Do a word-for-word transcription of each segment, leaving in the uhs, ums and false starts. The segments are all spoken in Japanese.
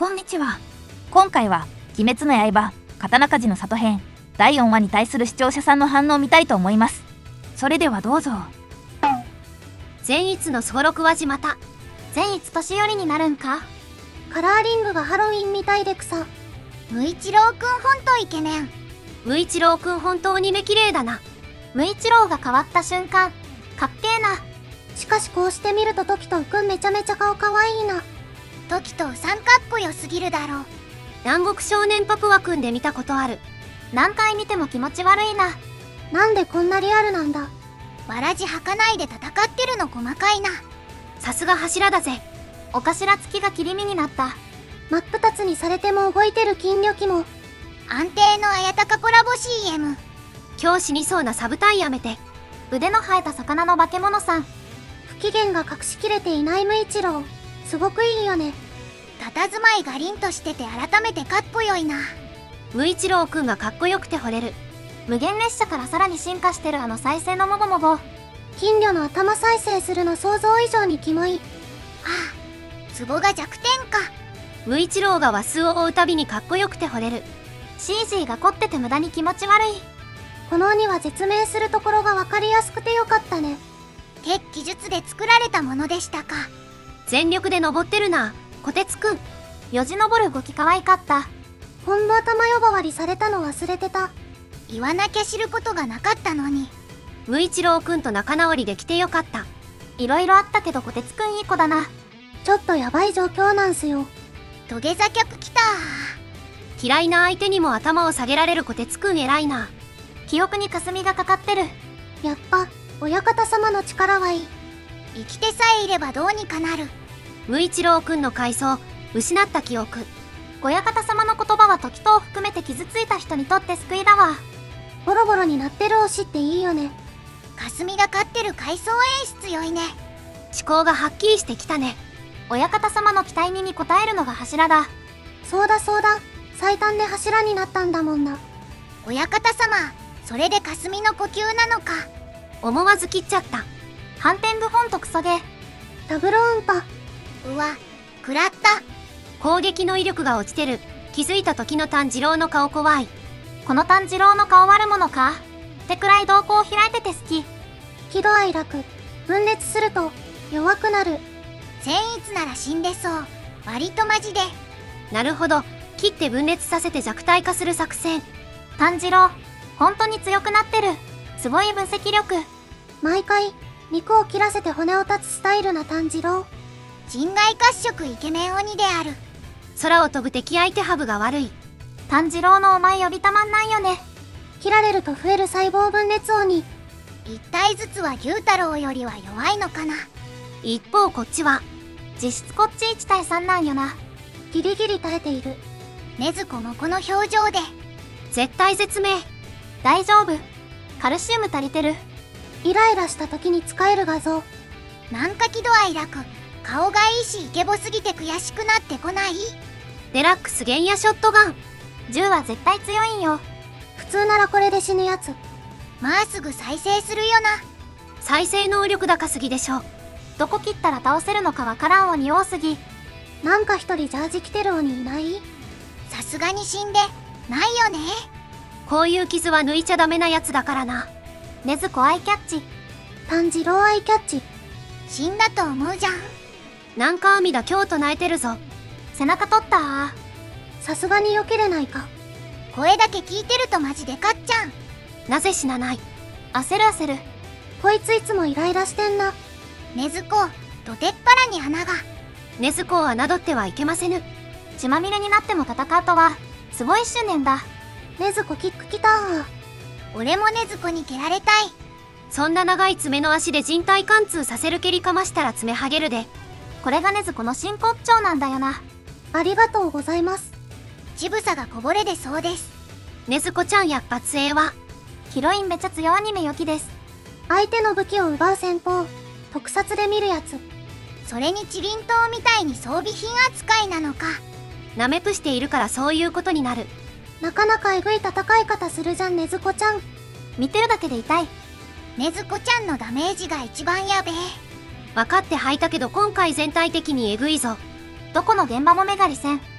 こんにちは。今回は鬼滅の刃刀鍛冶の里編だいよんわに対する視聴者さんの反応を見たいと思います。それではどうぞ。 善逸のすごろくはじまた。 善逸年寄りになるんか。 カラーリングがハロウィンみたいで草。 無一郎くんほんとイケメン。 無一郎くん本当に目綺麗だな。 無一郎が変わった瞬間かっけーな。 しかしこうして見ると時藤くんめちゃめちゃ顔かわいいな。 時藤さんかっこよすぎるだろう。 南国少年パプワくんで見たことある。 何回見ても気持ち悪いな。 なんでこんなリアルなんだ。 わらじ履かないで戦ってるの細かいな。 さすが柱だぜ。 お頭つきが切り身になった。 真っ二つにされても動いてる金魚機も。 安定の綾鷹コラボ シーエム。 今日死にそうなサブタイやめて。 腕の生えた魚の化け物さん。 不機嫌が隠しきれていない無一郎、すごくいいよね。 佇まいが凛としてて改めてかっこよいな。 無一郎くんがかっこよくて惚れる。 無限列車からさらに進化してるあの再生のモボモボ。 金魚の頭再生するの想像以上にキモい。 ああ、ツボが弱点か。 無一郎が話数を追うたびにかっこよくて惚れる。 シージー が凝ってて無駄に気持ち悪い。 この鬼は絶命するところが分かりやすくてよかったね。 鉄器術で作られたものでしたか。 全力で登ってるな、こてつくん。 よじ登る動き可愛かった。 ほんの頭呼ばわりされたの忘れてた。 言わなきゃ知ることがなかったのに。 無一郎くんと仲直りできてよかった。 いろいろあったけどこてつくんいい子だな。 ちょっとやばい状況なんすよ。 土下座客来た。 嫌いな相手にも頭を下げられるこてつくん偉いな。 記憶に霞がかかってる。 やっぱ親方様の力はいい。 生きてさえいればどうにかなる。 無一郎くんの回想、失った記憶。 親方様の言葉は時とを含めて傷ついた人にとって救いだわ。 ボロボロになってる推しっていいよね。 霞がかってる回想演出良いね。 思考がはっきりしてきたね。 親方様の期待にに応えるのが柱だ。 そうだそうだ、最短で柱になったんだもんな。 親方様、それで霞の呼吸なのか。 思わず切っちゃった。 反転部本とクソゲー。 ダブル音波。 うわ、食らった。 攻撃の威力が落ちてる。気づいた時の炭治郎の顔怖い。 この炭治郎の顔悪者かってくらい瞳孔を開いてて好き。 喜怒哀楽、分裂すると弱くなる。 善逸なら死んでそう。割とマジで。 なるほど、切って分裂させて弱体化する作戦。 炭治郎本当に強くなってる。すごい分析力。 毎回肉を切らせて骨を断つスタイルな炭治郎。 人外褐色イケメン鬼である。 空を飛ぶ敵相手ハブが悪い。 炭治郎のお前呼びたまんないよね。 切られると増える細胞分裂鬼。 一体ずつは牛太郎よりは弱いのかな。 一方こっちは実質こっちいちたいさんなんよな。 ギリギリ耐えている。 禰豆子もこの表情で絶対絶命。 大丈夫、カルシウム足りてる。 イライラした時に使える画像。 なんか喜怒哀楽。顔がいいしイケボすぎて悔しくなってこない。 デラックス原野ショットガン。 銃は絶対強いんよ。 普通ならこれで死ぬやつ。 まあすぐ再生するよな。 再生能力高すぎでしょ。 どこ切ったら倒せるのかわからん鬼多すぎ。 なんか一人ジャージ着てる鬼いない？ さすがに死んでないよね。 こういう傷は抜いちゃダメなやつだからな。 禰豆子アイキャッチ。 炭治郎アイキャッチ。 死んだと思うじゃん。 なんか阿弥陀今日唱えてるぞ。 背中取ったー。 さすがに避けれないか。 声だけ聞いてるとマジでかっちゃん。 なぜ死なない。 焦る焦る。 こいついつもイライラしてんな。 禰豆子、どてっぱらに穴が。 禰豆子を侮ってはいけませぬ。 血まみれになっても戦うとはすごい執念だ。 禰豆子キックきたー。 俺も禰豆子に蹴られたい。 そんな長い爪の足で人体貫通させる蹴りかましたら爪はげるで。 これが禰豆子の真骨頂なんだよな。 ありがとうございます。 乳房がこぼれでそうです。 禰豆子ちゃんやっぱ強えわ。 ヒロインめちゃ強アニメ良きです。 相手の武器を奪う戦法、特撮で見るやつ。 それにチリン島みたいに装備品扱いなのか。 ナメプしているからそういうことになる。 なかなかえぐい戦い方するじゃん禰豆子ちゃん。 見てるだけで痛い。 禰豆子ちゃんのダメージが一番やべえ。 分かって履いたけど今回全体的にえぐいぞ。 どこの現場も目狩りせん。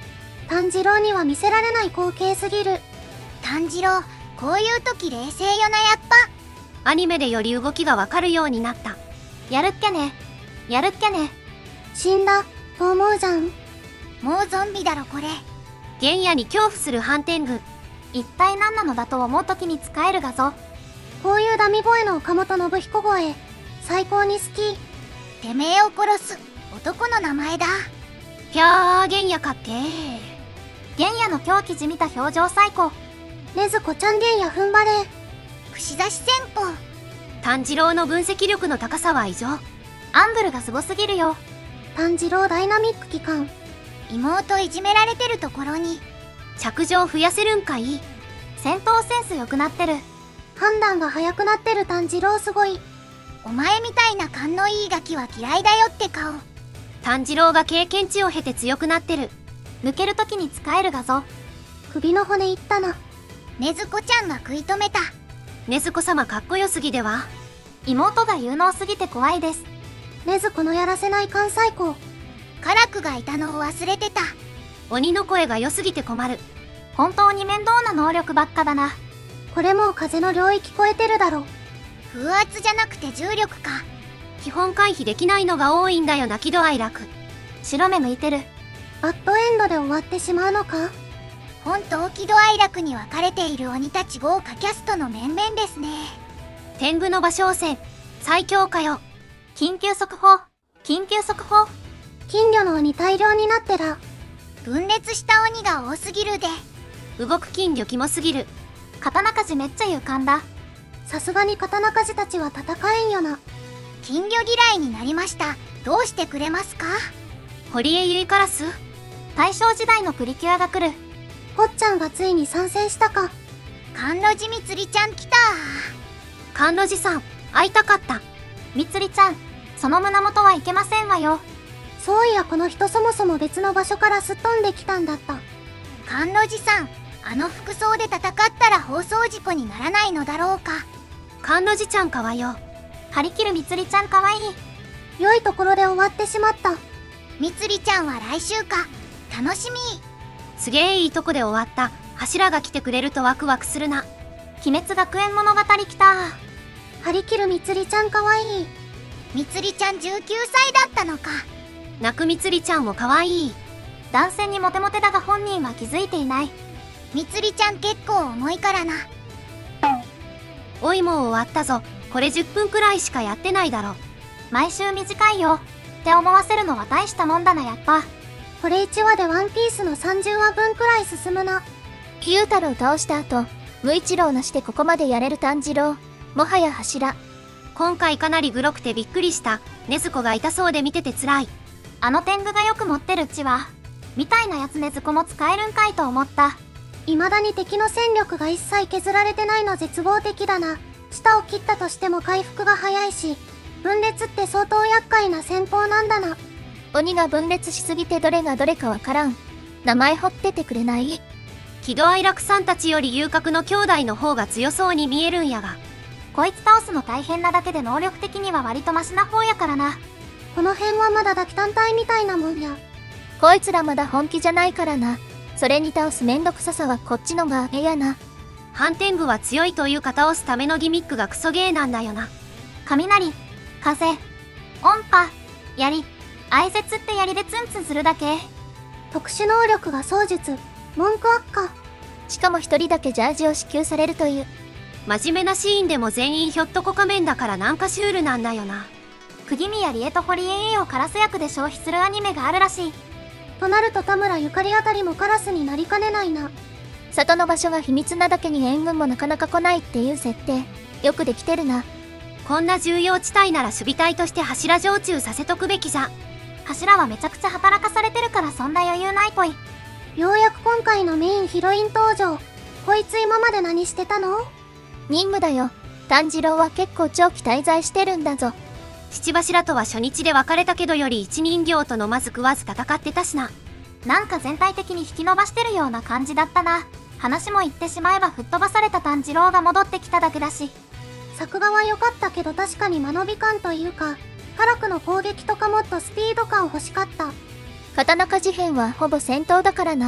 炭治郎には見せられない光景すぎる。 炭治郎、こういう時冷静よなやっぱ。 アニメでより動きがわかるようになった。 やるっけね。やるっけね。 死んだ、と思うじゃん。 もうゾンビだろこれ。 玄野に恐怖する反天狗。 一体何なのだと思う時に使える画像。 こういうダミ声の岡本信彦声、最高に好き。 てめえを殺す男の名前だ。 ぴゃー、玄野かってー。 玄野の狂気じみた表情最高。 ねずこちゃんげんや踏ん張れ。 串刺し戦法。 炭治郎の分析力の高さは異常。 アングルがすごすぎるよ。 炭治郎ダイナミック機関。 妹いじめられてるところに着状増やせるんかい。 戦闘センス良くなってる。 判断が早くなってる炭治郎すごい。 お前みたいな勘のいいガキは嫌いだよって顔。 炭治郎が経験値を経て強くなってる。 抜ける時に使える画像。 首の骨いったな。 ねずこちゃんが食い止めた。 ねずこ様かっこよすぎでは。 妹が有能すぎて怖いです。 ねずこのやらせない関西校。 カラクがいたのを忘れてた。 鬼の声が良すぎて困る。 本当に面倒な能力ばっかだな。 これもう風の領域超えてるだろ。 風圧じゃなくて重力か。 基本回避できないのが多いんだよな喜怒哀楽。 白目向いてる。 バッドエンドで終わってしまうのか。 本当喜怒哀楽に分かれている鬼たち豪華キャストの面々ですね。 天狗の馬掌戦最強かよ。 緊急速報。緊急速報。 金魚の鬼大量になってら。 分裂した鬼が多すぎるで。 動く金魚キモすぎる。 刀鍛冶めっちゃ勇敢だ。 さすがに刀鍛冶たちは戦えんよな。 金魚嫌いになりました。どうしてくれますか。 堀江由衣カラス。 大正時代のプリキュアが来る。 ほっちゃんがついに参戦したか。 甘露寺みつりちゃん来た。 甘露寺さん会いたかった。 みつりちゃん、その胸元はいけませんわよ。 そういやこの人そもそも別の場所からすっ飛んできたんだった。 甘露寺さん、あの服装で戦ったら放送事故にならないのだろうか。 甘露寺ちゃんかわよ。 張り切るみつりちゃんかわいい。 良いところで終わってしまった。 みつりちゃんは来週か。楽しみ。 すげえいいとこで終わった。柱が来てくれるとワクワクするな。 鬼滅学園物語来た。 張り切るみつりちゃんかわいい。 みつりちゃんじゅうきゅうさいだったのか。 泣くみつりちゃんもかわいい。 男性にモテモテだが本人は気づいていない。 みつりちゃん結構重いからな。 おいもう終わったぞ。これじゅっぷんくらいしかやってないだろ。 毎週短いよって思わせるのは大したもんだなやっぱ。 これいちわでワンピースのさんじゅうわぶんくらい進むな。 ゆうたろう倒した後、無一郎なしでここまでやれる炭治郎。もはや柱。 今回かなりグロくてびっくりした。禰豆子が痛そうで見ててつらい。 あの天狗がよく持ってるうちはみたいなやつ禰豆子も使えるんかいと思った。 未だに敵の戦力が一切削られてないの絶望的だな。舌を切ったとしても回復が早いし、分裂って相当厄介な戦法なんだな。 鬼が分裂しすぎてどれがどれかわからん。名前掘っててくれない？ 喜怒哀楽さんたちより遊郭の兄弟の方が強そうに見えるんやが。 こいつ倒すの大変なだけで能力的には割とマシな方やからな。 この辺はまだ抱き単体みたいなもんや。 こいつらまだ本気じゃないからな。それに倒すめんどくささはこっちのがええやな。 反天狗は強いというか倒すためのギミックがクソゲーなんだよな。 雷、風、音波、槍、哀絶って槍でツンツンするだけ。 特殊能力が槍術、文句悪化。 しかも一人だけジャージを支給されるという。 真面目なシーンでも全員ひょっとこ仮面だからなんかシュールなんだよな。 釘宮理恵と堀江由衣をカラス役で消費するアニメがあるらしい。 となると田村ゆかりあたりもカラスになりかねないな。 里の場所が秘密なだけに援軍もなかなか来ないっていう設定、よくできてるな。 こんな重要地帯なら守備隊として柱常駐させとくべきじゃ。 柱はめちゃくちゃ働かされてるからそんな余裕ないぽい。 ようやく今回のメインヒロイン登場。こいつ今まで何してたの？ 任務だよ。炭治郎は結構長期滞在してるんだぞ。 七柱とは初日で別れたけどより一人形と飲まず食わず戦ってたしな。 なんか全体的に引き伸ばしてるような感じだったな。話も言ってしまえば吹っ飛ばされた炭治郎が戻ってきただけだし。 作画は良かったけど確かに間延び感というか、カラクの攻撃とかもっとスピード感欲しかった。 刀鍛冶編はほぼ戦闘だからな。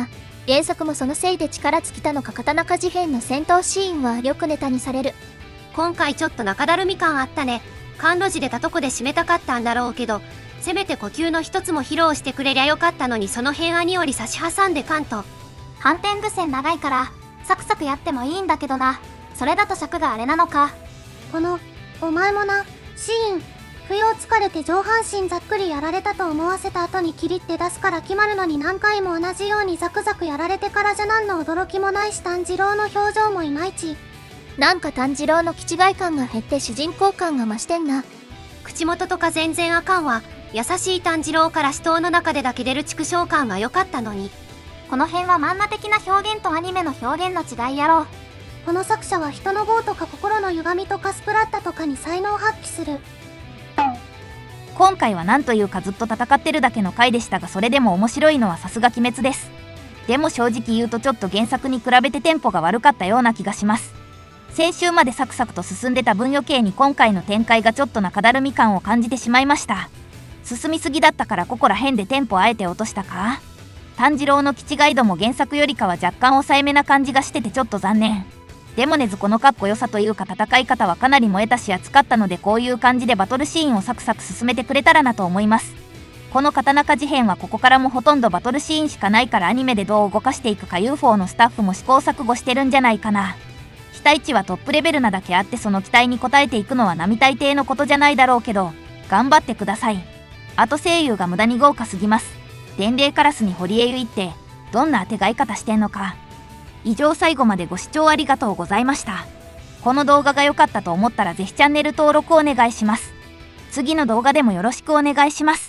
原作もそのせいで力尽きたのか刀鍛冶編の戦闘シーンはよくネタにされる。 今回ちょっと中だるみ感あったね。甘露寺でたとこで締めたかったんだろうけど、せめて呼吸の一つも披露してくれりゃよかったのに、その辺兄より差し挟んでかんと。 反転具線長いからサクサクやってもいいんだけどな。それだと尺があれなのか。 このお前もなシーン、不要疲れて上半身ざっくりやられたと思わせた後にキリって出すから決まるのに、何回も同じようにザクザクやられてからじゃ何の驚きもないし、炭治郎の表情もいまいち。 なんか炭治郎の気違い感が減って主人公感が増してんな。 口元とか全然あかんわ。優しい炭治郎から死闘の中でだけ出る畜生感が良かったのに。 この辺は漫画的な表現とアニメの表現の違いやろう。 この作者は人の業とか心の歪みとかスプラッタとかに才能を発揮する。 今回はなんというかずっと戦ってるだけの回でしたが、それでも面白いのはさすが鬼滅です。でも正直言うとちょっと原作に比べてテンポが悪かったような気がします。先週までサクサクと進んでた分余計に今回の展開がちょっと中だるみ感を感じてしまいました。進みすぎだったからここら辺でテンポあえて落としたか。炭治郎の気違い度も原作よりかは若干抑えめな感じがしててちょっと残念。でもねずこのかっこよさというか戦い方はかなり燃えたし熱かったので、こういう感じでバトルシーンをサクサク進めてくれたらなと思います。この刀鍛冶編はここからもほとんどバトルシーンしかないから、アニメでどう動かしていくか ユーフォー のスタッフも試行錯誤してるんじゃないかな。期待値はトップレベルなだけあって、その期待に応えていくのは並大抵のことじゃないだろうけど、頑張ってください。あと声優が無駄に豪華すぎます。伝令カラスに堀江由衣ってどんな当てがい方してんのか。以上、最後までご視聴ありがとうございました。この動画が良かったと思ったらぜひチャンネル登録お願いします。次の動画でもよろしくお願いします。